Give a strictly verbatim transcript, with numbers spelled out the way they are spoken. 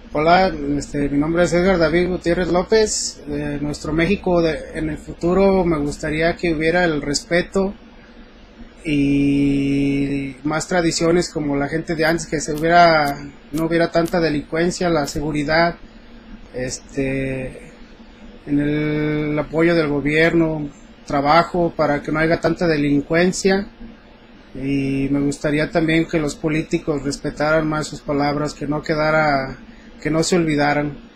Hola, este, mi nombre es Edgar David Gutiérrez López. De nuestro México de- en el futuro me gustaría que hubiera el respeto y más tradiciones como la gente de antes, que se hubiera, no hubiera tanta delincuencia, la seguridad, este, en el apoyo del gobierno, trabajo para que no haya tanta delincuencia. Y me gustaría también que los políticos respetaran más sus palabras, que no quedara, que no se olvidaran.